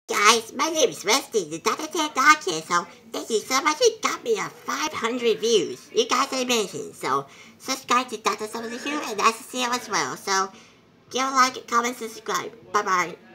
Guys, my name is Rusty, the Dr. Ted Dog here, so thank you so much. You got me 500 views. You guys are amazing. So subscribe to Dr. Something Here and SCL as well. So give a like, comment, subscribe. Bye bye.